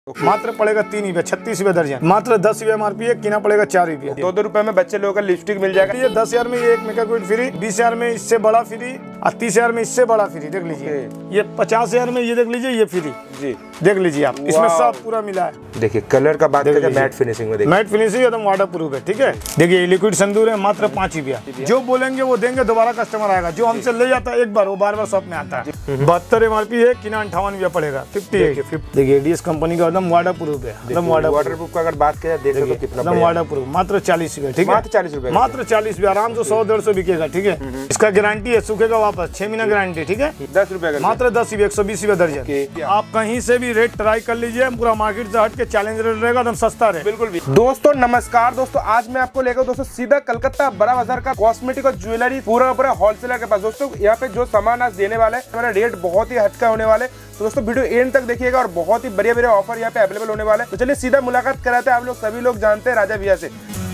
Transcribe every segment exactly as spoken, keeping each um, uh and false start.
मात्र पड़ेगा तीन रुपया छत्तीस रुपया दर्जन, मात्र दस रुपया एमआरपी है, किना पड़ेगा चार रुपया। दो दो रुपए में बच्चे लोगों का लिपस्टिक मिल जाएगा। ये दस हजार में ये एक मेकअप किट फ्री, बीस हजार में इससे बड़ा फ्री और तीस हजार में इससे बड़ा फ्री। देख लीजिए ये पचास हजार में ये देख लीजिए ये फ्री जी, देख लीजिए आप, इसमें सब पूरा मिला है। देखिए कलर का बात करें मैट फिनिशिंग में, देखिए मैट फिनिशिंग एकदम वाटर प्रूफ है। ठीक है, देखिए लिक्विड सिंदूर है, मात्र पाँच रुपया। जो बोलेंगे वो देंगे, दोबारा कस्टमर आएगा। जो हमसे ले जाता है एक बार वो बार बार शॉप में आता है। बहत्तर एमआरपी है, किना अंठावन रुपया पड़ेगा, फिफ्टी एट। देखिए एडीएस कंपनी का एकदम वाटर प्रूफ है, एकदम वाटर प्रूफ का अगर बात करें देखो तो कितना एकदम वाटर प्रूफ, मात्र चालीस रुपया। ठीक है, मात्र चालीस रुपए, मात्र चालीस रुपया, आराम से सौ डेढ़ सौ बिकेगा। ठीक है, इसका गारंटी है, सूखेगा वापस, छह महीना गारंटी। ठीक है, दस रुपए मात्र दस रुपया, एक सौ बीस रुपया दर्जन। आप कहीं से भी रेट ट्राई कर लीजिए, पूरा मार्केट से हट के चैलेंज रेट रहेगा, एकदम सस्ता रहे। बिल्कुल भी। दोस्तों नमस्कार दोस्तों, आज मैं आपको लेकर दोस्तों सीधा कलकत्ता बड़ा बाजार का कॉस्मेटिक और ज्वेलरी पूरा पूरा होलसेलर के पास। दोस्तों यहाँ पे जो सामान आज देने वाले हैं, हमारा रेट बहुत ही हटका होने वाले, तो दोस्तों वीडियो एंड तक देखिएगा और बहुत ही बढ़िया बढ़िया ऑफर यहाँ पे अवेलेबल होने वाले। तो चलिए सीधा मुलाकात कराते हैं। आप लोग सभी लोग जानते हैं राजा भैया से।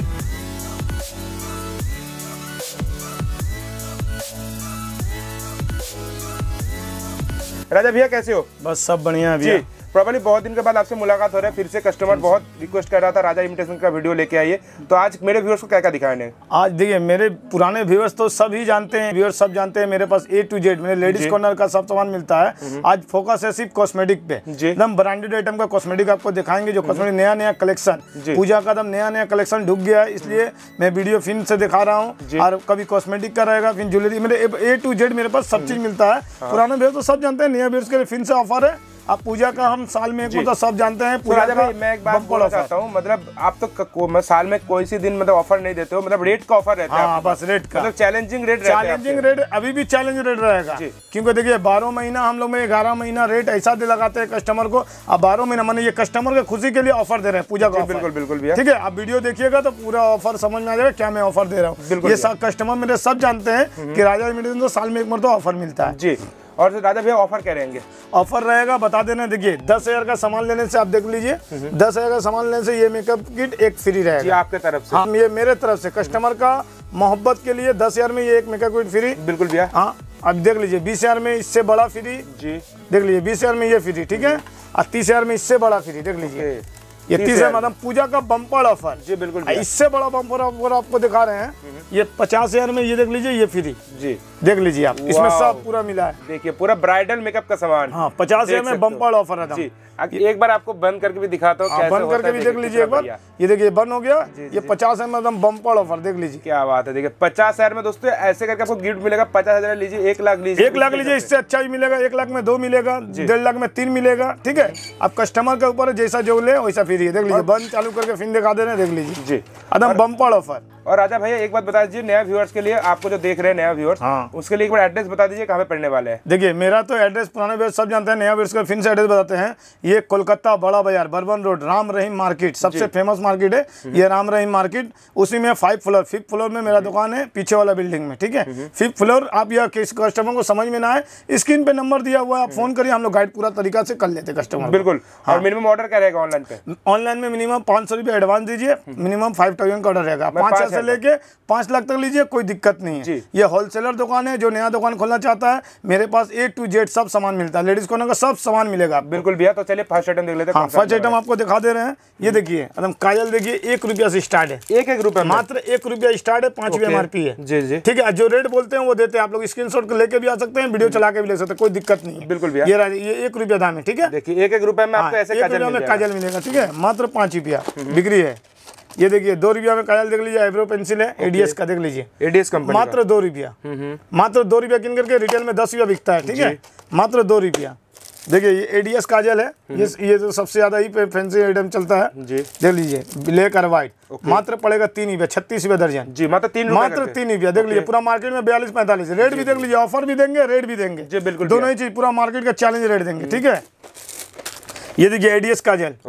राजा भैया कैसे हो? बस सब बढ़िया है भैया। प्रॉपर्ली बहुत दिन के बाद आपसे मुलाकात हो रहा है, फिर से कस्टमर बहुत रिक्वेस्ट कर रहा था राजा इमिटेशन का वीडियो लेके आइए। तो आज मेरे व्यूअर्स को क्या क्या दिखाने? आज देखिए मेरे पुराने व्यूअर्स तो सब ही जानते हैं, व्यूअर्स सब जानते हैं, मेरे पास ए टू जेड मेरे लेडीज कॉर्नर का सब सामान मिलता है। आज फोकस है सिर्फ कॉस्मेटिक पे, एकदम ब्रांडेड आइटम का कॉस्मेटिक आपको दिखाएंगे। जो कॉस्मेटिक नया नया कलेक्शन, पूजा का एकदम नया नया कलेक्शन ढुक गया है, इसलिए मैं वीडियो फिल्म से दिखा रहा हूँ। और कभी कॉस्मेटिक का रहेगा, फिर ज्वेलरी, मेरे ए टू जेड मेरे पास सब चीज मिलता है। पुराने व्यूअर्स तो सब जानते हैं, नया व्यूअर्स के लिए फिल्म से ऑफर है। आप पूजा का हम साल में एक मतलब सब जानते हैं। पूजा तो भाई मैं एक बात बोलना चाहता हूँ, मतलब आप तो मैं साल में कोई सी दिन मतलब ऑफर नहीं देते हो, मतलब रेट का ऑफर रहता है। हाँ, बस रेट का मतलब चैलेंजिंग रेट चैलेंजिंग रेट अभी भी चैलेंज रेट रहेगा, क्योंकि देखिए बारह महीना हम लोग में ग्यारह महीना रेट ऐसा दे लगाते हैं कस्टमर को। अब बारह महीना मैंने ये कस्टमर के खुशी के लिए ऑफर दे रहे हैं पूजा का। बिल्कुल बिल्कुल भैया, ठीक है, आप वीडियो देखिएगा तो पूरा ऑफर समझ में आ जाएगा क्या मैं ऑफर दे रहा हूँ। ये कस्टमर मेरे सब जानते हैं कि राजा इमिटेशन तो साल में एक मरतबा ऑफर मिलता है जी। और राजा भैया ऑफर क्या रहेंगे? ऑफर रहेगा बता देना, देखिए दस हजार का सामान लेने से आप देख लीजिए, दस हजार का सामान लेने से ये मेकअप किट एक फ्री रहेगा जी आपके तरफ से। हाँ, ये मेरे तरफ से कस्टमर का मोहब्बत के लिए दस हजार में ये एक मेकअप किट फ्री। बिल्कुल भैया। हाँ, अब देख लीजिए बीस हजार में इससे बड़ा फ्री जी, देख लीजिए बीस हजार में ये फ्री। ठीक है, और तीस हजार में इससे बड़ा फ्री। देख लीजिए ये तीस हजार मतलब पूजा का बम्पर ऑफर जी। बिल्कुल, इससे बड़ा बम्पर ऑफर आपको दिखा रहे हैं। ये पचास हजार में ये देख लीजिए ये फ्री जी, देख लीजिए आप, इसमें सब पूरा मिला है। देखिए पूरा ब्राइडल मेकअप का सामान। हाँ, पचास हजार में बम्पर ऑफर है जी। एक बार आपको बंद करके भी दिखाता हूँ, बंद करके भी देख लीजिए एक बार। ये देखिए बंद हो गया, ये पचास हजार में बम्पर ऑफर, देख लीजिए क्या बात है। देखिए पचास हजार में दोस्तों ऐसे करके आपको गिफ्ट मिलेगा। पचास हजार लीजिए, एक लाख लीजिए, एक लाख लीजिए, इससे अच्छा ही मिलेगा। एक लाख में दो मिलेगा, डेढ़ लाख में तीन मिलेगा। ठीक है, अब कस्टमर के ऊपर जैसा जो ले वैसा फ्री है। देख लीजिए बंद चालू करके फिर दिखा दे रहे हैं, देख लीजिए जी, एकदम बम्पर ऑफर। और राजा भैया एक बात बता दीजिए नया व्यूअर्स के लिए, आपको जो देख रहे हैं नया व्यूअर्स, हाँ, उसके लिए एक बार एड्रेस बता दीजिए कहाँ पे पढ़ने वाले हैं। देखिए मेरा तो एड्रेस पुराने व्यूअर्स सब जानते हैं, नया व्यूअर्स का फिर से एड्रेस बताते हैं। ये Kolkata Bara Bazar Brabourne road Ram Rahim market, सबसे फेमस मार्केट है ये राम रहीम मार्केट। उसी में फाइव फ्लोर फिफ्थ फ्लोर में मेरा दुकान है, पीछे वाला बिल्डिंग में। ठीक है, फिफ्थ फ्लोर। आप यह कस्टमर को समझ में ना आए, स्क्रीन पे नंबर दिया हुआ है, आप फोन करिए, हम लोग गाइड पूरा तरीका से कर लेते कस्टमर। बिल्कुल। और मिनिमम ऑर्डर क्या रहेगा ऑनलाइन पे? ऑनलाइन में मिनिमम पाँच सौ रुपये एडवांस दीजिए, मिनिमम फाइव थाउजेंड का ऑर्डर रहेगा। पाँच हजार से लेके पाँच लाख तक लीजिए, कोई दिक्कत नहीं है। ये होलसेलर दुकान है, जो नया दुकान खोलना चाहता है मेरे पास ए टू जेड सब सामान मिलता है, लेडीज कॉर्नर का सब सामान मिलेगा। बिल्कुल भैया, तो चलिए फर्स्ट आइटम देख लेते हैं। हाँ, फर्स्ट आइटम आपको दिखा दे रहे हैं। ये देखिए एकदम काजल, देखिए एक रुपया से स्टार्ट है, एक एक रुपया, मात्र एक रुपया स्टार्ट है, पाँच रुपया एमआरपी है जी जी। ठीक है, जो रेट बोलते हैं वो देते हैं, आप लोग स्क्रीनशॉट लेके भी आ सकते हैं, वीडियो चला के भी ले सकते हैं, कोई दिक्कत नहीं है। बिल्कुल भैया, ये एक रुपया दाम है। ठीक है, देखिए एक एक रुपए में आपको ऐसे काजल मिलेगा। ठीक है, मात्र पाँच रुपया बिक्री है। ये देखिए दो रुपया में काजल देख लीजिए, आईब्रो पेंसिल है एडीएस का, देख लीजिए एडीएस कंपनी, मात्र दो रुपया, मात्र दो रुपया किन करके रिटेल में दस रुपया बिकता है। ठीक है, मात्र दो रुपया। देखिए ये एडीएस काजल है, ये ये तो सबसे ज्यादा ही फैंसी आइटम चलता है जी। देख लीजिए ब्लैक और व्हाइट, मात्र पड़ेगा तीन रुपया, छत्तीस रुपया दर्जन जी, मात्र तीन मात्र तीन रुपया। देख लीजिए पूरा मार्केट में बयालीस पैंतालीस, रेट भी देख लीजिए, ऑफर भी देंगे, रेट भी देंगे जी। बिल्कुल, दोनों ही चीज पूरा मार्केट का चैलेंज रेट देंगे। ठीक है, ये देखिए एडीएस काजल, ओके,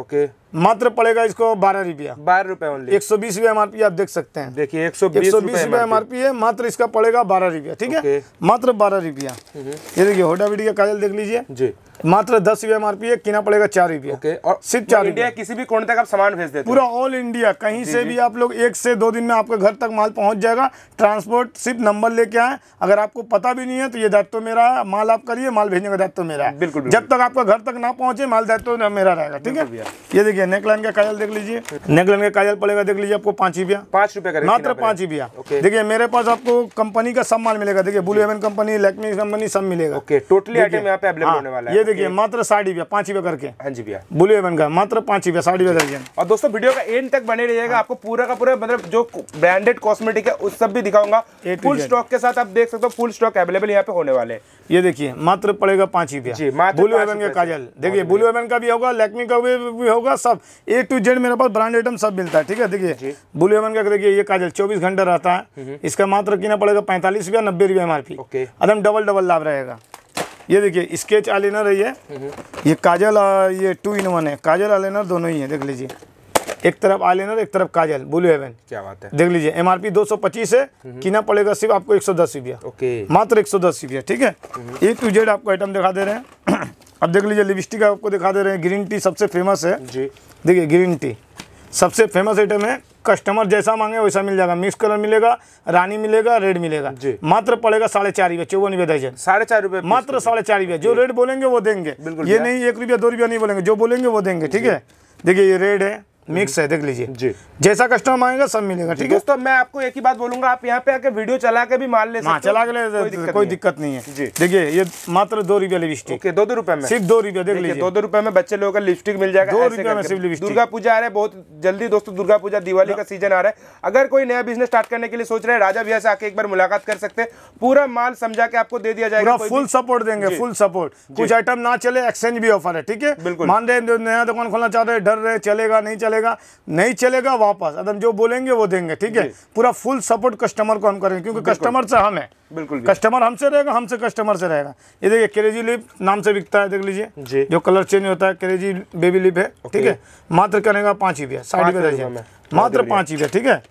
मात्र पड़ेगा इसको बारह रुपया, बारह रुपए ओनली। एक सौ बीस रुपया एमआरपी आप देख सकते हैं। देखिए एक सौ बीस रुपया एमआरपी है, मात्र इसका पड़ेगा बारह रुपया। ठीक है, मात्र बारह रुपया। ये देखिए होडा विडी का काजल देख लीजिए जी, मात्र दस रुपया एमआरपी है, किना पड़ेगा चार रुपया। ओके, और सिर्फ चार इंडिया किसी भी कोने तक आप सामान भेज देते हैं, पूरा ऑल इंडिया कहीं से भी आप लोग एक से दो दिन में आपके घर तक माल पहुंच जाएगा। ट्रांसपोर्ट सिर्फ नंबर लेके आए, अगर आपको पता भी नहीं है तो ये दायित्व मेरा है, माल आप करिए, माल भेजने का दायित्व मेरा है। बिल्कुल, जब तक आपका घर तक ना पहुंचे माल दायित्व मेरा रहेगा। ठीक है, ये देखिए नेकलाइन का काजल देख लीजिए, नेकलाइन का काजल पड़ेगा देख लीजिए आपको पाँच रुपया, पाँच रुपए का, मात्र पाँच रुपया। देखिए मेरे पास आपको कंपनी का सब माल मिलेगा। देखिए blue heaven company, Lakme company सब मिलेगा। ओके, टोटली आइटम यहाँ पे अवेलेबल होने वाला है। ये देखिए मात्र साठ रुपया, पाँच रुपया करके। हाँ जी भैया, ब्लू हेवन का मात्र पाँच रुपया, साठ रुपया दर्जन। और दोस्तों वीडियो का एंड तक बने रहिएगा, आपको पूरा का पूरा मतलब जो ब्रांडेड कॉस्मेटिक है उस सब भी दिखाऊंगा फुल स्टॉक के साथ। आप देख सकते हो फुल स्टॉक अवेलेबल यहाँ पे होने वाले। ये देखिए मात्र पड़ेगा पाँच रुपया, ब्लू हेवन का काजल। देखिए ब्लू हेवन का भी होगा, लैक्मी का भी होगा, सब ए टू जेड मेरे पास ब्रांड आइटम सब मिलता है। ठीक है, देखिए ब्लू हेवन का देखिए ये काजल चौबीस घंटा रहता है, इसका मात्र कितना पड़ेगा पैंतालीस रुपया, नब्बे रुपया एमआरपी। एकदम डबल डबल लाभ रहेगा। ये देखिए स्केच आईलाइनर है, ये ये काजल ये टू इन वन है, काजल आईलाइनर दोनों ही है। देख लीजिए एक तरफ आईलाइनर एक तरफ काजल, ब्लू हेवन। क्या बात है, देख लीजिए एमआरपी दो सौ पच्चीस है, किना पड़ेगा सिर्फ आपको एक सौ दस रुपया। ओके, मात्र एक सौ दस रुपया। ठीक है, ए टू जेड आपको आइटम दिखा दे रहे हैं। अब देख लीजिए लिपस्टिक आपको दिखा दे रहे हैं, ग्रीन टी सबसे फेमस है जी। देखिए ग्रीन टी सबसे फेमस आइटम है, कस्टमर जैसा मांगे वैसा मिल जाएगा। मिक्स कलर मिलेगा, रानी मिलेगा, रेड मिलेगा। मात्र पड़ेगा साढ़े चार रुपये, चौवन रुपये दर्जन। साढ़े चार रुपये, मात्र साढ़े चार रुपये। जो रेट बोलेंगे वो देंगे, ये नहीं एक रुपया दो रुपया नहीं बोलेंगे, जो बोलेंगे वो देंगे। ठीक है, देखिए ये रेड है, मिक्स है, देख लीजिए जी, जैसा कस्टमर मांगेगा सब मिलेगा। ठीक है दोस्तों, मैं आपको एक ही बात बोलूंगा, आप यहाँ पे आके वीडियो चला के भी माल ले सकते हो, चला के ले, कोई दिक्कत नहीं है जी। देखिए ये मात्र दो रुपया लिपस्टिक, दो दो रुपए में, सिर्फ दो रुपया। देख लीजिए दो दो रुपए में बच्चे लोगों का लिपस्टिक मिल जाएगा, दो रुपया में सिर्फ लिपस्टिक। दुर्गा पूजा आ रहा है बहुत जल्दी दोस्तों, दुर्गा पूजा दिवाली का सीजन आ रहा है। अगर कोई नया बिजनेस स्टार्ट करने के लिए सोच रहे हैं, राजा भैया से आके एक बार मुलाकात कर सकते हैं, पूरा माल समझा के आपको दे दिया जाएगा, फुल सपोर्ट देंगे, फुल सपोर्ट। कुछ आइटम ना चले एक्सचेंज भी ऑफर है। ठीक है, बिल्कुल। मान रहे नया दुकान खोलना चाह रहे, डर रहे चलेगा नहीं चलेगा, नहीं चलेगा वापस, एकदम जो बोलेंगे वो देंगे। ठीक है, पूरा फुल सपोर्ट कस्टमर को हम करेंगे, क्योंकि कस्टमर से हम है। बिल्कुल, कस्टमर हमसे रहेगा, हमसे कस्टमर से रहेगा। ये देखिए क्रेजी लिप नाम से बिकता है, देख लीजिए जो कलर चेंज होता है, क्रेजी बेबी लिप है। ठीक है, मात्र करेगा पाँच रुपया, साठ रुपये दर्जन, मात्र पाँच रुपया। ठीक है,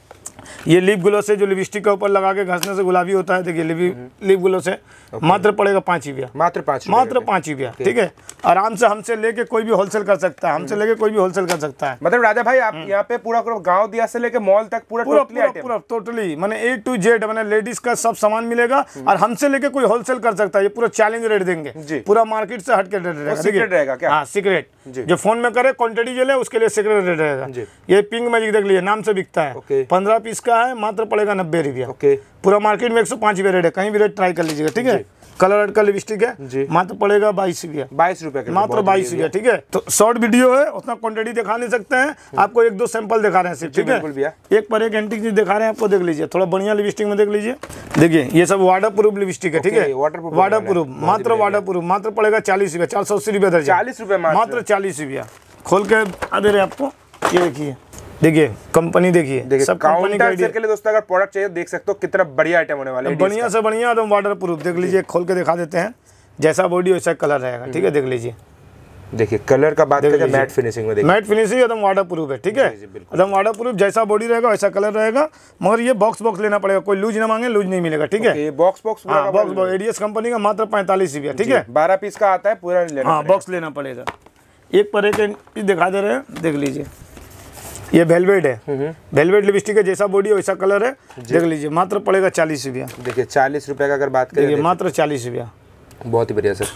ये लिप ग्लोस से जो लिपस्टिक के ऊपर लगा के घसने से गुलाबी होता है, देखिए लिप ग्लोस से मात्र पड़ेगा पाँच रुपया, मात्र पाँच मात्र पाँच रुपया। ठीक है, आराम से हमसे लेके कोई भी होलसेल कर सकता है, हमसे लेके कोई भी होलसेल कर सकता है। मतलब राजा भाई आप यहाँ पे पूरा गांव दिया से लेके मॉल तक पूरा पूरा पूरा पूरा टोटली मैंने ए टू जेड मैंने लेडीज का सब सामान मिलेगा, और हमसे लेके कोई होलसेल कर सकता है। ये पूरा चैलेंज रेट देंगे, पूरा मार्केट से हट के रेट रहेगा। सीक्रेट रहेगा क्या? हाँ सीक्रेट, जो फोन में करे क्वांटिटी जो ले उसके लिए सीक्रेट रेट रहेगा। ये पिंक मैजिक देख लीजिए नाम से बिकता है, पंद्रह पीस का है, मात्र पड़ेगा नब्बे रुपया। पूरा मार्केट में एक सौ पाँच रुपये रेट है, कहीं भी रेट ट्राई कर लीजिएगा। ठीक है, कलर रेड का लिपस्टिक है, मात्र पड़ेगा बाईस रुपया, बाईस रुपया मात्र बाईस रुपया। ठीक है, तो शॉर्ट वीडियो है, उतना क्वांटिटी दिखा नहीं सकते हैं, आपको एक दो सैंपल दिखा रहे हैं सिर्फ। ठीक है, एक पर एक एंटीक चीज दिखा रहे हैं आपको, देख लीजिए थोड़ा बढ़िया लिपस्टिक में देख लीजिए। देखिए ये सब वाटर प्रूफ लिपस्टिक है। ठीक है, वाटर प्रूफ, मात्र वाटर प्रूफ, मात्र पड़ेगा चालीस रुपया, चार सौ अस्सी रुपया दर्जन, चालीस रुपया मात्र चालीस रुपया। खोल के आ दे रहे आपको, ये देखिए, देखिए कंपनी देखिए, सब कंपनी का के लिए दोस्तों अगर प्रोडक्ट चाहिए देख सकते हो कितना बढ़िया आइटम होने वाला है, बढ़िया से बढ़िया एकदम वाटर प्रूफ। देख लीजिए खोल के दिखा देते हैं, जैसा बॉडी वैसा कलर रहेगा। ठीक है, देख लीजिए, देखिए कलर का बात करें मैट फिनिशिंग में, देखिए मैट फिनिशिंग एकदम वाटर प्रूफ है। ठीक है, एकदम वाटर प्रूफ, जैसा बॉडी रहेगा वैसा कलर रहेगा, मगर ये बॉक्स बॉक्स लेना पड़ेगा, कोई लूज ना मांगे लूज नहीं मिलेगा। ठीक है, box box box ADS company का मात्र पैंतालीस रुपया। ठीक है, बारह पीस का आता है पूरा, हाँ बॉक्स लेना पड़ेगा। एक पर एक दिखा दे रहे हैं, देख लीजिए ये वेलवेट है, वेलवेट लिपस्टिक है, जैसा बॉडी वैसा कलर है, देख लीजिए मात्र पड़ेगा चालीस रुपया। देखिए चालीस रुपये का अगर बात करें, मात्र चालीस रुपया, बहुत ही बढ़िया सर।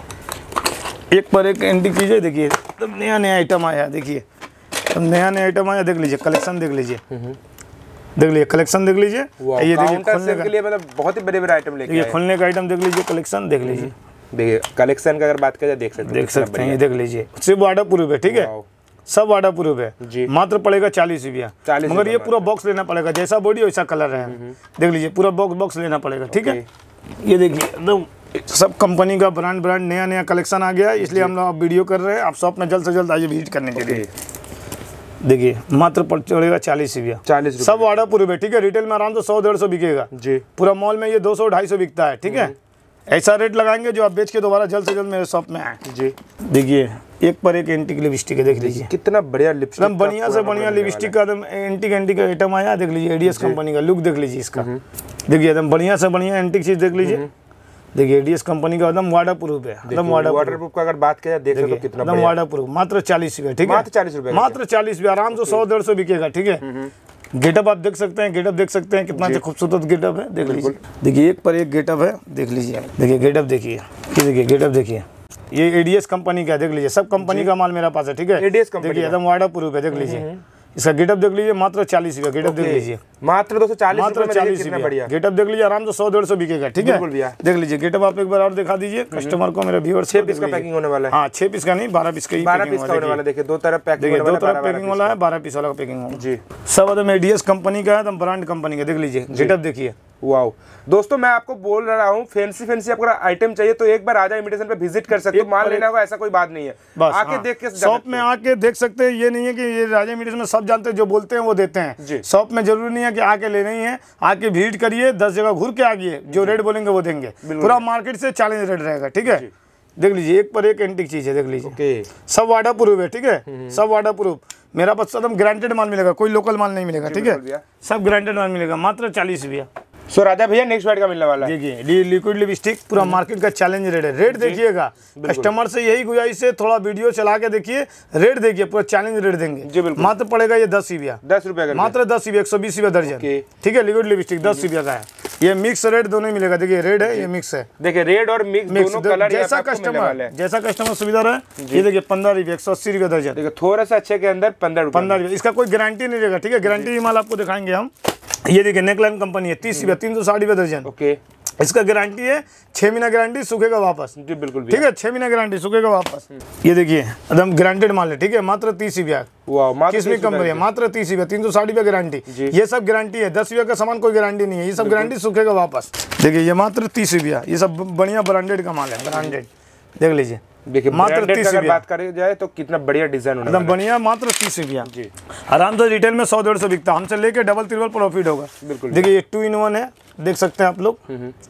एक पर एक एंटी कीजिए, देखिए एकदम नया नया आइटम आया, देखिए एकदम नया नया आइटम आया, देख लीजिए कलेक्शन देख लीजिए, देख लीजिए कलेक्शन देख लीजिए। ये देखिए खोलने के लिए मतलब बहुत ही बड़े बड़े आइटम लेके ये खोलने का आइटम देख लीजिए, कलेक्शन देख लीजिए। देखिए कलेक्शन का अगर बात करें देख सकते देख सकते हैं, ये देख लीजिए सिर्फ वाटर प्रूफ है। ठीक है, सब वाटर प्रूफ है, मात्र पड़ेगा चालीस रुपया, मगर ये पूरा बॉक्स लेना पड़ेगा, जैसा बॉडी वैसा कलर है। देख लीजिए पूरा बॉक्स बॉक्स लेना पड़ेगा। ठीक है, ये देखिए एकदम सब कंपनी का ब्रांड ब्रांड नया नया कलेक्शन आ गया है, इसलिए हम लोग वीडियो कर रहे हैं। आप शॉप में जल्द से जल्द आइए विजिट करने के लिए। देखिए मात्र पड़ेगा चालीस रुपया, चालीस सब वाटर प्रूफ है। ठीक है, रिटेल में आराम से सौ डेढ़ सौ बिकेगा जी, पूरा मॉल में ये दो सौ ढाई सौ बिकता है। ठीक है, ऐसा रेट लगाएंगे जो आप बेच के दोबारा जल्द से जल्द मेरे शॉप में आए जी। देखिए एक पर एक एंटीक लिपस्टिक है, देख लीजिए कितना बढ़िया लिपस्टिक, एकदम बढ़िया से बढ़िया लिपस्टिक का एकदम एंटीक एंटीक आइटम आया, देख लीजिए एडीएस कंपनी का लुक देख लीजिए इसका, देखिए एकदम बढ़िया से बढ़िया एंटीक चीज देख लीजिए, देखिए एडीएस कंपनी का एकदम वाटर प्रूफ है, एकदम वाटर प्रूफ का अगर बात करें देख सकते हो कितना एकदम वाटर प्रूफ, मात्र चालीस रुपये, ठीक है मात्र चालीस रुपये, मात्र चालीस रुपये, आराम से सौ डेढ़ सौ बिकेगा, ठीक है। गेटअप आप देख सकते हैं, गेटअप देख सकते हैं कितना अच्छा खूबसूरत गेटअप है, देख लीजिए, देखिए एक पर एक गेटअप है, देख लीजिए, देखिए गेटअप देखिए, ये देखिए गेटअप देखिए, ये एडीएस कंपनी का है, देख लीजिए सब कंपनी का माल मेरा पास है, ठीक है, एडीएस कंपनी देखिए एकदम वाटर प्रूफ है, देख लीजिए इसका गेटअप देख लीजिए, मात्र चालीस रुपये गेटअप देख लीजिए, मात्र दो सौ चालीस मात्र चालीस रुपये गेटअप देख लीजिए, आराम से सौ डेढ़ सौ बिकेगा, ठीक है। देख लीजिए गेटअप आप एक बार और दिखा दीजिए कस्टमर को, मेरा व्यूअर। छह पीस का पैकिंग होने वाला है, हाँ छह पीस का नहीं, बारह पीस का ही बारह पीस का होने वाला है, देखिए दो तरफ पैकिंग, दो तरफ पैकिंग वाला है, बारह पीस वाला पैकिंग वाला जी, सब एकदम एडीएस कंपनी का है, एकदम ब्रांड कंपनी का, देख लीजिए गेटअप देखिए। वाओ दोस्तों, मैं आपको बोल रहा हूँ फैंसी फैंसी आपको आइटम चाहिए तो एक बार राजा इमिटेशन पे विजिट कर सकते हो, माल लेना होगा ऐसा कोई बात नहीं है, बस आके हाँ। देख के शॉप में आके देख सकते हैं, ये नहीं है कि ये राजा इमिटेशन में सब जानते हैं, जो बोलते हैं वो देते हैं, शॉप में जरूरी नहीं है कि आके लेना ही है, आके विजिट करिए, दस जगह घूर के आगे जो रेट बोलेंगे वो देंगे, पूरा मार्केट से चैलेंज रेट रहेगा, ठीक है। देख लीजिए एक पर एक एंटीक चीज है, देख लीजिए सब वाटर प्रूफ है, ठीक है सब वाटर प्रूफ, मेरा पास एकदम ग्रांटेड माल मिलेगा, कोई लोकल माल नहीं मिलेगा, ठीक है सब ग्रांटेड माल मिलेगा, मात्र चालीस रुपया। सो राजा भैया नेक्स्ट वाइट का मिलने वाला है, देखिए लिक्विड लिपस्टिक पूरा मार्केट का चैलेंज रेट है, रेट देखिएगा, कस्टमर से यही गुजारिश है, थोड़ा वीडियो चला के देखिए, रेट देखिए पूरा चैलेंज रेट देंगे, मात्र पड़ेगा ये दस रुपया, दस रुपया मात्र दस रुपया, एक सौ बीस रुपया दर्जन, ठीक है लिक्विड लिपस्टिक दस रुपया का है, ये मिक्स रेट दोनों ही मिलेगा, देखिए रेड है ये मिक्स है, देखिए रेड और मिक्स दोनों कलर, जैसा कस्टमर जैसा कस्टमर सुविधा रहे, ये देखिए पंद्रह रुपया, एक सौ अस्सी रुपया दर्जन, देखिए थोड़ा सा अच्छे के अंदर पंद्रह पंद्रह रुपया, इसका कोई गारंटी नहीं रहेगा, ठीक है गारंटी माल आपको दिखाएंगे हम। ये देखिए नेकलाइन कंपनी है, तीस रुपया, तीन सौ साठ रुपया दर्जन, ओके इसका गारंटी है, छह महीना गारंटी, सूखेगा वापस, जी बिल्कुल ठीक है छह महीना गारंटी, सूखेगा वापस। ये देखिए एकदम ग्रांटेड माल है, ठीक है मात्र तीस रुपया, किसमी कंपनी है, मात्र तीस रुपया, तीन सौ साठ रुपया गारंटी, ये सब गारंटी है, दस रुपया का सामान कोई गारंटी नहीं है, ये सब गारंटी सूखेगा वापस। देखिए ये मात्र तीस रुपया, ये सब बढ़िया ब्रांडेड का माल है, ब्रांडेड देख लीजिए, देखिए मात्र तीस रुपया, बात करें जाए तो कितना बढ़िया डिजाइन होने एकदम बढ़िया, मात्र तीस रुपया जी, आराम से रिटेल में सौ डेढ़ सौ बिकता, हमसे लेके डबल ट्रिपल प्रॉफिट होगा, बिल्कुल। देखिए ये टू इन वन है, देख सकते हैं आप लोग,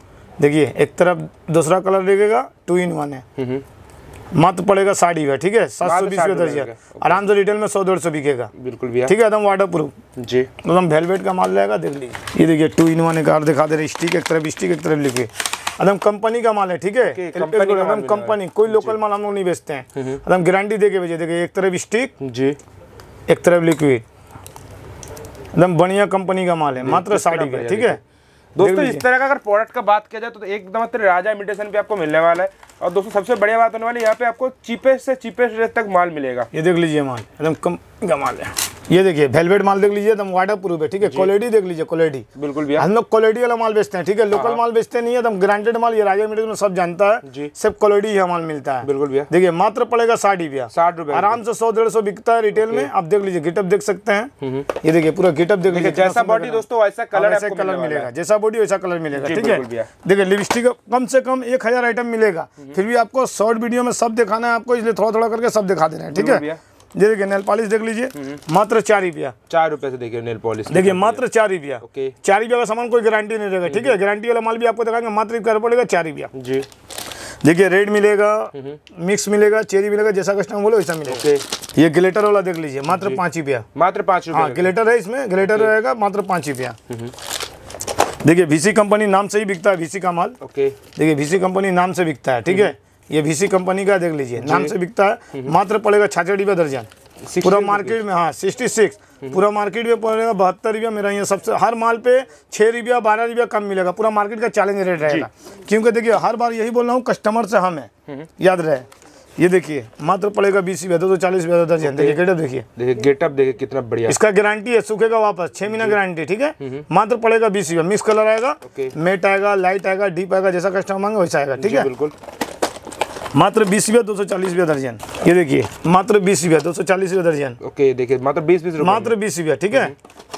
देखिए एक तरफ दूसरा कलर देखेगा, टू इन वन है, मात्र पड़ेगा साड़ी है, ठीक है सात सौ बीस रुपये दर्जन, आराम से रिटेल में सौ डेढ़ सौ बिकेगा, बिल्कुल ठीक है एकदम वाटर प्रूफ जी, एकदम वेलवेट का माल रहेगा, देख लीजिए। ये देखिए टू इन वन एक और दिखा दे रहे, स्टिक एक तरफ स्टिक एक तरफ लिखे, एकदम कंपनी का माल है, ठीक है एकदम कंपनी, कोई लोकल माल हम लोग नहीं बेचते हैं, एकदम गारंटी दे के भेजे, देखिए एक तरफ स्टिक जी एक तरफ लिक्विड, एकदम बढ़िया कंपनी का माल है, मात्र साड़ी का, ठीक है दोस्तों। इस तरह का अगर प्रोडक्ट का बात किया जाए तो एकदम राजा इमिटेशन पे आपको मिलने वाला है, और दोस्तों सबसे बढ़िया बात होने वाली है, यहाँ पे आपको चीपेस्ट से चीपेस्ट रेट तक माल मिलेगा। ये देख लीजिए माल एकदम कंपनी का माल है, ये देखिए वेलवेट माल देख लीजिए, एकदम वाटर प्रूफ है, ठीक है क्वालिटी देख लीजिए, क्वालिटी बिल्कुल भी हम लोग क्वालिटी वाला माल बेचते हैं, ठीक है लोकल माल बेचते नहीं है, एकदम ग्रांटेड माल, ये राजा इमिटेशन में सब जानता है, सब क्वालिटी का माल मिलता है, बिल्कुल भैया। देखिए मात्र पड़ेगा साठ रुपया, साठ रुपया, आराम से सौ डेढ़ सौ बिकता है रिटेल में, आप देख लीजिए गेटअप देख सकते हैं, ये देखिए पूरा गेटअप देख लीजिए, जैसा बॉडी दोस्तों वैसा कलर, ऐसा कलर मिलेगा, जैसा बॉडी वैसा कलर मिलेगा, ठीक है। देखिए लिपस्टिक कम से कम एक हजार आइटम मिलेगा, फिर भी आपको शॉर्ट वीडियो में सब दिखाना है आपको, इसलिए थोड़ा थोड़ा करके सब दिखा दे रहे हैं, ठीक है। ये देखिए नेल पॉलिश देख लीजिए, मात्र चार रुपया, चार रुपए से देखिए नेल पॉलिश, देखिए मात्र चार रुपया, चार रुपया का सामान कोई गारंटी नहीं रहेगा, ठीक है गारंटी वाला माल भी आपको दिखाएंगे, मात्र कर पड़ेगा चार रुपया जी। देखिए रेड मिलेगा, मिक्स मिलेगा, चेरी मिलेगा, जैसा कस्टमर बोलो वैसा मिलेगा। ये ग्लिटर वाला देख लीजिए, मात्र पाँच रुपया, मात्र पाँच रुपया, हाँ ग्लिटर है इसमें, ग्लिटर रहेगा मात्र पाँच रुपया। देखिए वीसी कंपनी नाम से ही बिकता है, वीसी का माल, ओके देखिए वीसी कंपनी नाम से बिकता है, ठीक है ये वीसी कंपनी का देख लीजिए, नाम से बिकता है, मात्र पड़ेगा छाछठ रुपया दर्जन, पूरा मार्केट में हाँ सिक्सटी सिक्स, पूरा मार्केट में पड़ेगा बहत्तर रुपया, मेरा यहाँ सबसे हर माल पे छः रुपया बारह रुपया कम मिलेगा, पूरा मार्केट का चैलेंज रेट रहेगा, क्योंकि देखिए हर बार यही बोल रहा हूँ कस्टमर से हम है, याद रहे। ये देखिए मात्र पड़ेगा बीस रुपया, दो सौ चालीस रुपया दर्जन, देखिए गेटअप देखिए, देखिए गेटअप देखिए कितना बढ़िया, इसका गारंटी है सूखेगा वापस, छह महीना गारंटी, ठीक है मात्र पड़ेगा बीस रुपया, मिक्स कलर आएगा, मेट आएगा, लाइट आएगा, डीप आएगा, जैसा कस्टमर मांगे वैसा आएगा, ठीक है बिल्कुल, मात्र बीस रुपया, दो सौ चालीस रुपया दर्जन। ये देखिए मात्र बीस रुपया, दो सौ चालीस रुपया दर्जन, ओके देखिए मात्र बीस बीस मात्र बीस रुपया, ठीक है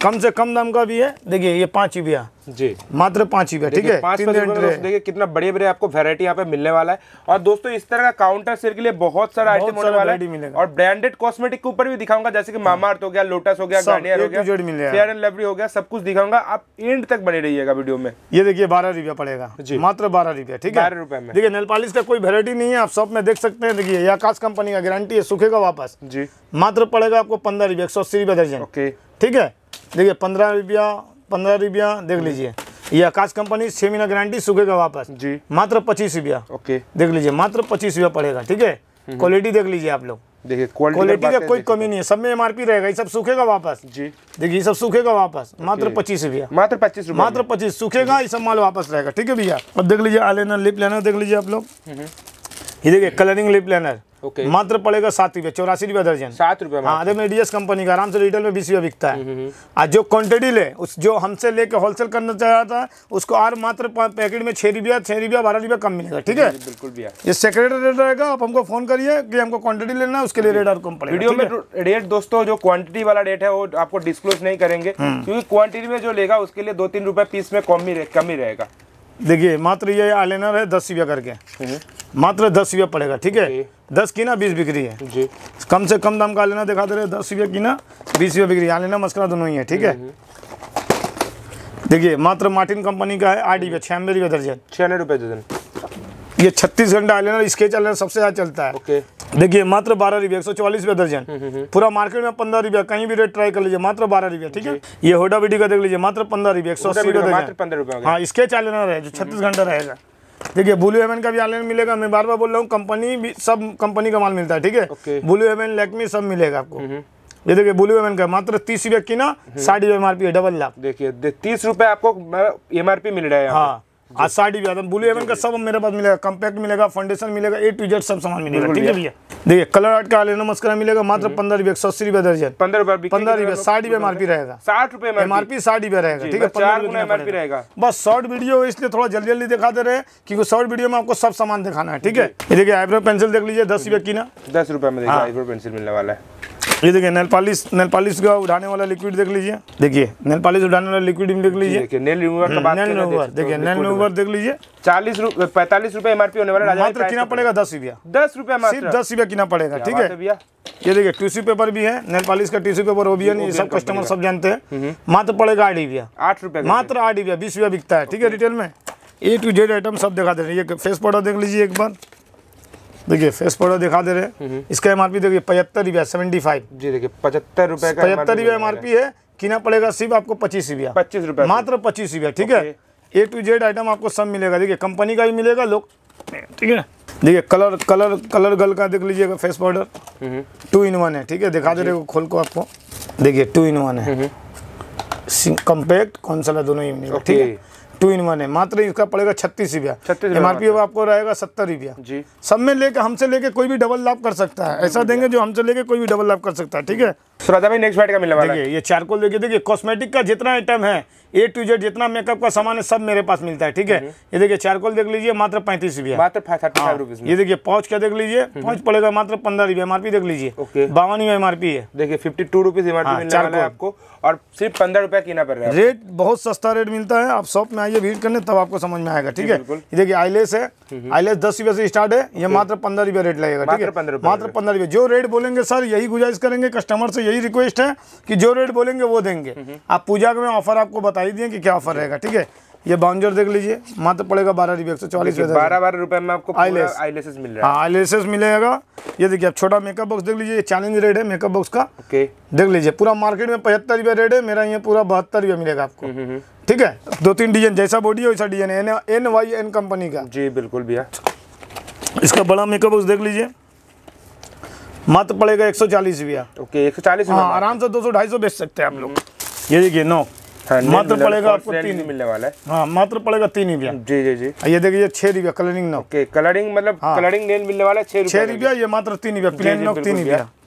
कम से कम दाम का भी है। देखिए ये पाँच रुपया जी, मात्र पाँच रुपया, ठीक है। पाँच रुपये में दोस्तों देखिए कितना बड़े बड़े आपको वैरायटी यहाँ पे मिलने वाला है। और दोस्तों इस तरह का काउंटर सेल के लिए बहुत सारा आइटम होने वाला है। और ब्रांडेड कॉस्मेटिक के ऊपर भी दिखाऊंगा, जैसे कि मामाअर्थ हो गया, लोटस हो गया, गार्नियर हो गया, फेयर एंड लवली हो गया, सब कुछ दिखाऊंगा। आप एंड तक बने रहिएगा वीडियो में। ये देखिए बारह रुपया पड़ेगा, मात्र बारह रुपया, ठीक है, बारह रुपए में। देखिए नेल पॉलिश का कोई वैरायटी नहीं है, आप शॉप में देख सकते हैं। देखिए ये आकाश कंपनी का गारंटी है, सूखेगा वापस जी, मात्र पड़ेगा आपको पंद्रह रुपया, एक सौ अस्सी रुपया दर्जन, ओके, ठीक है। देखिए पंद्रह रुपया, पंद्रह रुपया देख लीजिए, ये आकाश कंपनी छह महीना गारंटी, सूखेगा वापस जी, मात्र पच्चीस रुपया, ओके, देख लीजिए मात्र पच्चीस रुपया पड़ेगा, ठीक है। क्वालिटी देख लीजिए आप लोग, देखिए क्वालिटी का कोई कमी नहीं है, सब में एमआरपी रहेगा, ये सब सूखेगा वापस जी। देखिए ये सब सूखेगा वापस, मात्र पच्चीस रुपया, मात्र पच्चीस रुपया, मात्र पच्चीस सूखेगा, ये सब माल वापस रहेगा, ठीक है भैया। अब देख लीजिए आईलाइनर लिप लाइनर देख लीजिए आप लोग, ये देखिए कलरिंग लिप लाइनर, ओके, मात्र पड़ेगा सात रुपया, चौरासी रुपया दर्जन, सात रुपये। हाँ देखिए एडीएस कंपनी का आराम से रिटेल में बीस रुपया बिकता है। आज जो क्वांटिटी ले, उस जो हमसे लेके होलसेल करना चाहता है उसको और मात्र पैकेट में छह रुपया, छह रुपया, बारह रुपया कम मिलेगा, ठीक है। बिल्कुल भैया, ये सेक्रेट रेट रहेगा, आप हमको फोन करिए कि हमको क्वांटिटी लेना है, उसके लिए रेट और कम पड़ेगा। वीडियो में रेट दोस्तों जो क्वांटिटी वाला रेट है वो आपको डिस्क्लोज नहीं करेंगे, क्योंकि क्वांटिटी में जो लेगा उसके लिए दो तीन रुपए पीस में कम ही कम ही रहेगा। देखिए मात्र ये आईलाइनर है दस रुपया करके, मात्र दस रुपया पड़ेगा, ठीक है। दस की ना बीस बिक्री है जी, कम से कम दाम का आईलाइनर दिखा दे रहे, दस रुपया की ना बीस रुपया बिक्री, आईलाइनर मस्करा दोनों ही है, ठीक है। देखिए मात्र मार्टिन कंपनी का है, आठ रुपया, छियानवे रुपया दर्जन, छियानवे रुपये दर्जन। ये छत्तीस घंटा आईलाइनर स्केच आईलाइनर सबसे ज्यादा चलता है, ओके। देखिए मात्र बारह रुपया, एक सौ चौवालीस रुपया दर्जन, पूरा मार्केट में पंद्रह रुपया, कहीं भी रेट ट्राई कर लीजिए, मात्र बारह रुपया, ठीक है। ये होडा विडी का देख लीजिए, मात्र पंद्रह रुपया, एक सौ अस्सी रुपया दर्जन, पंद्रह रुपये। हाँ स्केच आईलाइनर है जो छत्तीस घंटा रहेगा। देखिए ब्लू हेवन का भी आईलाइनर मिलेगा, मैं बार बार बोल रहा हूँ, कंपनी भी सब कंपनी का माल मिलता है, ठीक है। ब्लू हेवन, लैक्मी सब मिलेगा आपको। ये देखिए ब्लू हेवन का मात्र तीस रुपया की ना साठ रुपया एमआरपी है, डबल लाख। देखिए तीस रुपए आपको एमआरपी मिल रहा है, हाँ आज साठ रुपया। ब्लू हेवन का सब मेरे पास मिलेगा, कम्पैक्ट मिलेगा, फाउंडेशन मिलेगा, ए टू जेड सब सामान मिलेगा, ठीक है भैया। देखिए कलर आर्ट का आईलाइनर मस्करा मिलेगा, मात्र पंद्रह रुपया, एक सौ अस्सी रुपया दर्जन, पंद्रह रुपये, पंद्रह रुपया, साठ रुपया एमआरपी रहेगा, साठ रुपये एमआरपी साठ रुपया रहेगा, ठीक है। चार गुना एमआरपी रहेगा। बस शॉर्ट वीडियो इसलिए थोड़ा जल्दी जल्दी दिखा दे रहे हैं, क्योंकि शॉर्ट वीडियो में आपको सब सामान दिखाना है, ठीक है। ये देखिए आईब्रो पेंसिल देख लीजिए, दस रुपया की ना, दस रुपये में देखिए आईब्रो पेंसिल मिलने वाला है। ये देखिए नेल पॉलिश, नेल पॉलिश का उठाने वाला लिक्विड देख लीजिए, देखिए नेल पॉलिश उठाने वाला लिक्विड देख लीजिए, देखिए नेल रिमूवर का बात नेल रिमूवर, देखिए नेल रिमूवर देख लीजिए, चालीस रुपये, पैंतालीस रुपये एमआरपी होने वाला, मात्र कितना पड़ेगा दस रुपया, दस रुपये सिर्फ दस रुपया कितना पड़ेगा, ठीक है भैया। ये देखिए टिश्यू पेपर भी है, नेल पॉलिश का टिश्यू पेपर वो भी है, ये सब कस्टमर सब जानते हैं, मात्र पड़ेगा आठ रुपया, आठ रुपये, मात्र आठ रुपया, बीस रुपया बिकता है, ठीक है रिटेल में। ए टू जेड आइटम सब दिखा दे रहे हैं। ये फेस पाउडर देख लीजिए एक बार, देखिए फेस पाउडर दिखा दे रहे हैं, इसका एमआरपी देखिए पचहत्तर रुपया, सेवेंटी फाइव जी, देखिए पचहत्तर रुपए का पचहत्तर रुपया एमआरपी है, किना पड़ेगा सिर्फ आपको पच्चीस रुपया, पच्चीस रुपये, मात्र पच्चीस रुपया, ठीक है। ए टू जेड आइटम आपको सब मिलेगा, देखिए कंपनी का भी मिलेगा लोग, ठीक है। देखिए कलर कलर कलर गल का देख लीजिएगा face powder, two in one है, ठीक है, दिखा दे रहे खोल को आपको, देखिए टू इन वन है, कम्पैक्ट कॉन्सोल दोनों ही मिलेगा, ठीक है, टू इन वन है, मात्र इसका पड़ेगा छत्तीस रुपया, एमआरपी आपको रहेगा सत्तर रुपया जी। सब में लेके हमसे लेके कोई भी डबल लाभ कर सकता है, ऐसा देंगे जो हमसे लेके कोई भी डबल लाभ कर सकता है, ठीक है। राजा भाई नेक्स्ट का मिलने वाला है, देखिए ये चारकोल देखिए, देखिए कॉस्मेटिक का जितना आइटम है, ए टू जेड जितना मेकअप का सामान है सब मेरे पास मिलता है, ठीक है। ये देखिए चारकोल देख लीजिए, मात्र पैंतीस रुपया, मात्र थर्टी फाइव रुपीज। ये देखिए पाउच का देख लीजिए, पाउच पड़ेगा मात्र पंद्रह रुपया, एमआरपी देख लीजिए बावन ही एमआरपी है, देखिए फिफ्टी टू रुपीज एमआरपी मिलने वाला है आपको, और सिर्फ पंद्रह रुपया कीना पड़ रहा है। रेट बहुत सस्ता रेट मिलता है, आप शॉप में आइए विजिट करने तब आपको समझ में आएगा, ठीक है। ये देखिए आईलेस है, आईलेस दस रुपये से स्टार्ट है, ये मात्र पंद्रह रुपया रेट लगेगा, ठीक है, मात्र पंद्रह रुपये। जो रेट बोलेंगे सर यही गुजारिश करेंगे, कस्टमर से यही रिक्वेस्ट है कि जो रेट बोलेंगे वो देंगे। आप पूजा में ऑफर आपको बता ही दिए कि क्या ऑफर रहेगा, ठीक है। ये बाउंजर देख लीजिए, मात्र पड़ेगा बारह रुपये, एक सौ चालीस रुपये, बारह बारह रुपए में आपको आईलेस आईलेसेस मिल रहा है, हाँ आईलेसेस मिलेगा। ये देखिए आप छोटा मेकअप बॉक्स देख लीजिए, ये चैलेंज रेट है मेकअप बॉक्स का, ओके देख लीजिए, पूरा मार्केट में पचहत्तर रुपये रेट है, मेरा यहाँ पूरा बहत्तर रुपये मिलेगा आपको, ठीक है। दो तीन डिजाइन, जैसा बॉडी है वैसा डिजाइन है, एन वाई एन कंपनी का जी, बिल्कुल भैया। इसका बड़ा मेकअप बॉक्स देख लीजिए, मात्र पड़ेगा एक सौ चालीस रुपया, ओके एक सौ चालीस, हाँ आराम से दो सौ ढाई सौ बेच सकते हैं आप लोग। ये देखिए नो, मात्र पड़ेगा आपको तीन मिलने वाला है, हाँ मात्र पड़ेगा तीन रुपया, जी जी जी। ये देखिए छह रुपया कलरिंग नोक, ओके कलरिंग मतलब कलरिंग नेल मिलने वाला है छह छह रुपया, ये मात्र तीन रुपया, प्लेन नोक तीन रुपया,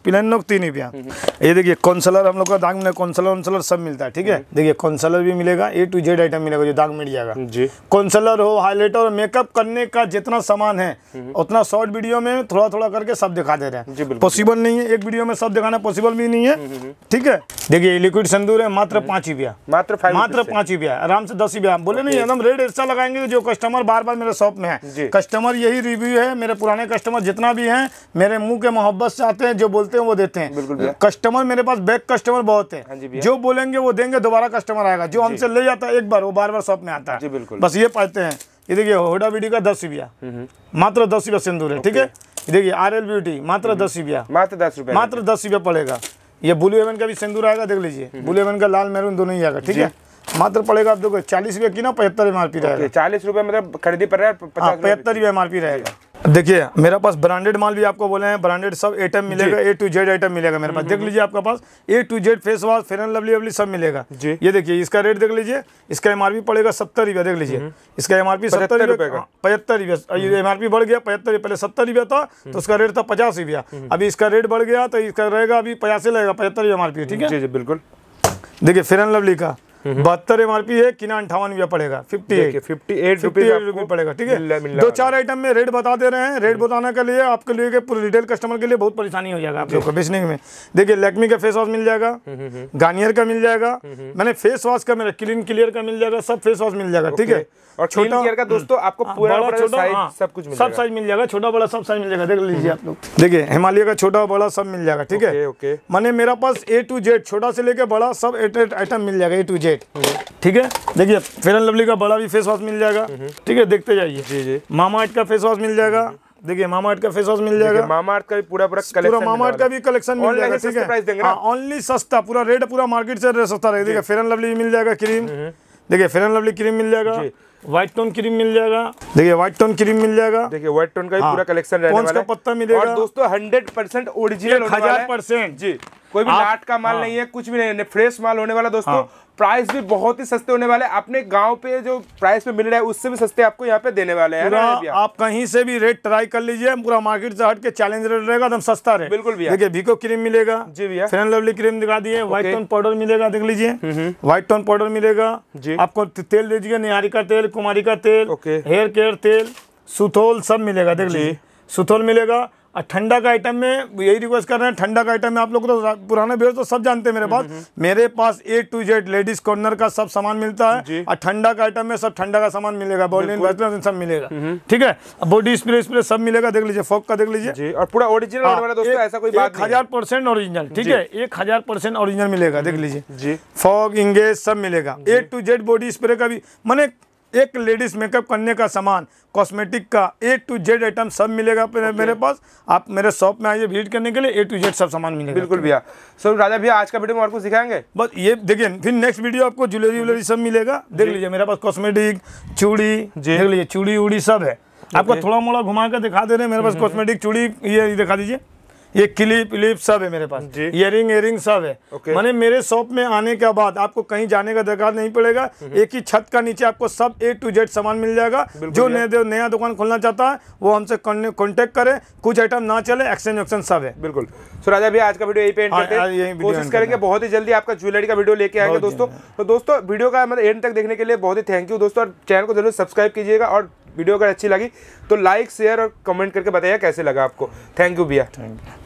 प्लेन नोक तीन ही पिया। ये देखिए कॉन्सलर हम लोग का दाग में कॉन्सलर वॉन्सलर सब मिलता है, ठीक है। देखिए कॉन्सलर भी मिलेगा, ए टू जेड आइटम मिलेगा जो दाग मिट जाएगा जी। कॉन्सलर हो, हाईलाइटर हो, मेकअप करने का जितना सामान है उतना शॉर्ट वीडियो में थोड़ा थोड़ा करके सब दिखा दे रहे हैं। पॉसिबल नहीं है एक वीडियो में सब दिखाना, पॉसिबल भी नहीं है, ठीक है। देखिए लिक्विड सिंदूर है मात्र पाँच रुपया, मात्र मात्र पाँच रुपया, आराम से दस रुपया बोले नहीं, एकदम रेट ऐसा लगाएंगे जो कस्टमर बार बार मेरे शॉप में है। कस्टमर यही रिव्यू है, मेरे पुराने कस्टमर जितना भी हैं मेरे मुंह के मोहब्बत से आते हैं, जो बोलते हैं वो देते हैं। कस्टमर मेरे पास बैक कस्टमर बहुत है, जो बोलेंगे वो देंगे, दोबारा कस्टमर आएगा। जो हमसे ले जाता है एक बार वो बार बार शॉप में आता है, बस ये पाते हैं। ये देखिए होडा ब्यूटी का दस रुपया, मात्र दस रुपया सिंदूर है, ठीक है। देखिए आर एल ब्यूटी मात्र दस रुपया, मात्र दस रुपया, मात्र दस रुपया पड़ेगा। ये ब्लू हेवन का भी सिंदूर आएगा, देख लीजिए ब्लू हेवन का लाल मैरून दोनों ही आएगा, ठीक है। मात्र पड़ेगा आप देखो चालीस रुपये की ना पचहत्तर एम आर पी रहेगा। चालीस रुपये मतलब खरीदी पर पचहत्तर रुपये एम आर पी रहेगा। देखिए मेरे पास ब्रांडेड माल भी आपको बोले हैं, ब्रांडेड सब आइटम मिलेगा, ए टू जेड आइटम मिलेगा मेरे पास। देख लीजिए आपका पास A to Z face wash, Fair and Lovely ववली सब मिलेगा। ये देखिए इसका रेट देख लीजिए, इसका एमआरपी पड़ेगा सत्तर रुपया, देख लीजिए इसका एमआरपी सत्तर रुपया, पचहत्तर रुपया। एमआरपी बढ़ गया पचहत्तर रुपया, पहले सत्तर रुपया था तो उसका रेट था पचास रुपया, अभी इसका रेट बढ़ गया तो इसका रहेगा अभी पचासी लगेगा, पचहत्तर रुपया एमआरपी, ठीक है। बिल्कुल। देखिए फेयर एंड लवली का बहत्तर एमआरपी है, किना अंठावन रुपया पड़ेगा, फिफ्टी एट फिफ्टी एट रुपये पड़ेगा, ठीक है। दो चार आइटम में रेट बता दे रहे हैं, रेट बताने के लिए आपके लिए पूरे रिटेल कस्टमर के लिए बहुत परेशानी हो जाएगा आप लोग को बेचने में। देखिए लैक्मी का फेस वॉश मिल जाएगा, गार्नियर का मिल जाएगा, मैंने फेस वॉश का मेरा क्लीन क्लियर का मिल जाएगा, सब फेस वॉश मिल जाएगा, ठीक है। और छोटा का दोस्तों आपको पूरा बड़ा छोटा साइज सब कुछ मिल सब साइज मिल जाएगा, छोटा बड़ा सब साइज मिल जाएगा, देख लीजिए आप लोग। देखिए हिमालय का छोटा बड़ा सब मिल जाएगा, ठीक है। मैंने मेरा पास ए टू जेड छोटा से लेके बड़ा सब आइटम मिल जाएगा, ए टू जेड, ठीक है। देखिए फेयर एंड लवली का बड़ा भी फेस वॉश मिल जाएगा, ठीक है, देखते जाइए। जी जी मामा अर्थ का फेस वॉश मिल जाएगा, देखिए मामा अर्थ का फेस वॉश मिल जाएगा, मामा अर्थ का भी पूरा पूरा कलेक्शन, पूरा मामा अर्थ का भी कलेक्शन मिल जाएगा, ठीक है। ओनली सस्ता, पूरा रेट पूरा मार्केट से सस्ता रहेगा। देखिए फेयर एंड लवली मिल जाएगा क्रीम, देखिए फेयर एंड लवली क्रीम मिल जाएगा, व्हाइट टोन क्रीम मिल जाएगा, देखिए व्हाइट टोन क्रीम मिल जाएगा, देखिए व्हाइट टोन का भी पूरा कलेक्शन रहने वाला है। का पत्ता मिलेगा और दोस्तों हंड्रेड परसेंट ओरिजिनल होने वाला है, हजार परसेंट जी, कोई भी लाट का माल नहीं है, कुछ भी नहीं है, फ्रेश माल होने वाला दोस्तों। प्राइस भी बहुत ही सस्ते होने वाले, अपने गांव पे जो प्राइस पे मिल रहा है उससे भी सस्ते आपको यहाँ पे देने वाले हैं। आप कहीं से भी रेट ट्राई कर लीजिए, पूरा मार्केट से हट के चैलेंज रेट रहेगा, एकदम सस्ता रेट। बिल्कुल भैया। देखिए वीको क्रीम मिलेगा, जी भैया, फेयर एंड लवली क्रीम दिखा दिए, व्हाइट टोन पाउडर मिलेगा, देख लीजिए व्हाइट टोन पाउडर मिलेगा, आपको तेल दे दीजिए, निहारी का तेल, कुमारी का तेल, हेयर केयर तेल, सुथोल सब मिलेगा, देख लीजिए सुथोल मिलेगा। और ठंडा का आइटम में यही रिक्वेस्ट कर रहे हैं, ठंडा का आइटम में आप लोग तो पुराने व्यूअर्स तो सब जानते हैं मेरे पास, मेरे पास A to Z ladies corner का सब सामान मिलता है, और ठंडा का आइटम में सब ठंडा का सामान मिलेगा, बॉलिन सब मिलेगा, ठीक है। बॉडी स्प्रे स्प्रे सब मिलेगा, देख लीजिए फोक का देख लीजिए, और पूरा ओरिजिनल होने वाला दोस्तों, ऐसा कोई बात नहीं, हजार परसेंट ओरिजिनल, ठीक है, एक हजार परसेंट ओरिजिनल मिलेगा, देख लीजिए फॉग इंगेज सब मिलेगा, A to Z body spray का भी, मैंने एक लेडीज मेकअप करने का सामान, कॉस्मेटिक का ए टू जेड आइटम सब मिलेगा मेरे पास। आप मेरे शॉप में आइए विजिट करने के लिए, ए टू जेड सब सामान मिलेगा। बिल्कुल भैया। सो राजा भैया आज का वीडियो में और कुछ सिखाएंगे? बस ये देखिए, फिर नेक्स्ट वीडियो आपको ज्वेलरी व्वेलरी सब मिलेगा, देख लीजिए मेरे पास कॉस्मेटिक, चूड़ी, देख लीजिए चूड़ी उड़ी सब है। आपको थोड़ा मोड़ा घुमा कर दिखा दे रहे हैं, मेरे पास कॉस्मेटिक चूड़ी ये दिखा दीजिए, ये क्लिप क्लिप सब है मेरे पास, इयरिंग इयरिंग सब है। okay. मैंने मेरे शॉप में आने के बाद आपको कहीं जाने का दरकार नहीं पड़ेगा, एक ही छत का नीचे आपको सब ए टू जेड सामान मिल जाएगा। जो नया नया दुकान खोलना चाहता है वो हमसे कांटेक्ट करे, कुछ आइटम ना चले एक्सचेंज ऑप्शन सब है। बिल्कुल। सो राजा भैया आज का वीडियो यही पे एंड करते हैं, कोशिश करेंगे बहुत ही जल्दी आपका ज्वेलरी का वीडियो लेके आएंगे दोस्तों। तो दोस्तों वीडियो का मतलब एंड तक देखने के लिए बहुत ही थैंक यू दोस्तों, और चैनल को जरूर सब्सक्राइब कीजिएगा, और वीडियो अगर अच्छी लगी तो लाइक शेयर और कमेंट करके बताइए कैसे लगा आपको। थैंक यू भैया।